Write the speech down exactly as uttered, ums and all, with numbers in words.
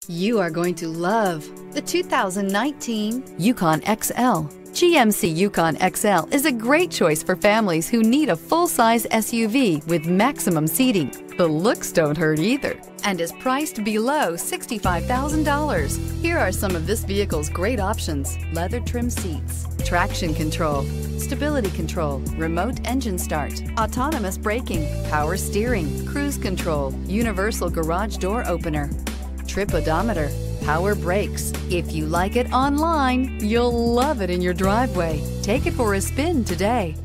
You are going to love the two thousand nineteen Yukon X L. G M C Yukon X L is a great choice for families who need a full-size S U V with maximum seating. The looks don't hurt either and is priced below sixty-five thousand dollars. Here are some of this vehicle's great options: leather trim seats, traction control, stability control, remote engine start, autonomous braking, power steering, cruise control, universal garage door opener, trip odometer, power brakes. If you like it online, you'll love it in your driveway. Take it for a spin today.